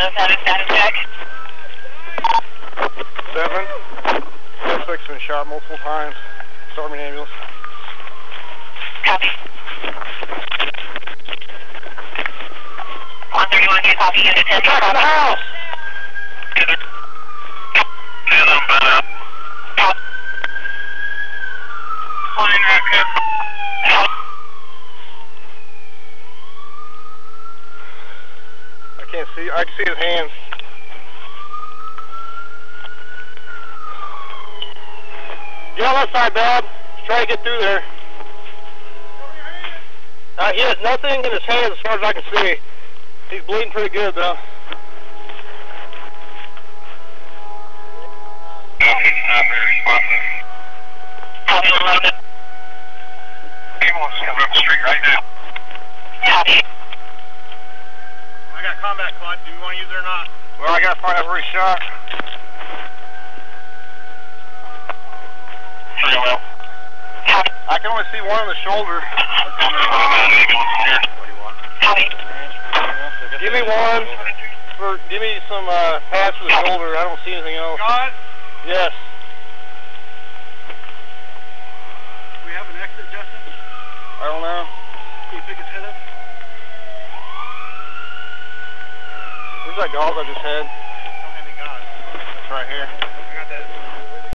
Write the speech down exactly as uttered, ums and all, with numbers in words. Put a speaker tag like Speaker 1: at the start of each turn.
Speaker 1: Let's have a status check.
Speaker 2: Seven. Suspect's been shot multiple times. Storming ambulance.
Speaker 1: Copy. one thirty-one, you copy unit ten.
Speaker 2: Back in the house! I can't see, I can see his hands. Get on that side, Bob. Just try to get through there. Uh, he has nothing in his hands as far as I can see. He's bleeding pretty good, though.
Speaker 3: Not very responsive. Ambulance is coming up the street right now.
Speaker 1: Copy.
Speaker 2: I got combat quad. Do you want to use it or not? Well, I got to find out where he's shot.
Speaker 3: Pretty well.
Speaker 2: I can only see one on the shoulder.
Speaker 1: Copy.
Speaker 2: Give me one. For, give me some uh, pads for the shoulder. I don't see anything else.
Speaker 4: God?
Speaker 2: Yes.
Speaker 4: Do we have an exit, Justin?
Speaker 2: I don't know.
Speaker 4: Can you pick his head up?
Speaker 2: Where's that gauze I just had?
Speaker 4: How many guys?
Speaker 2: It's right here.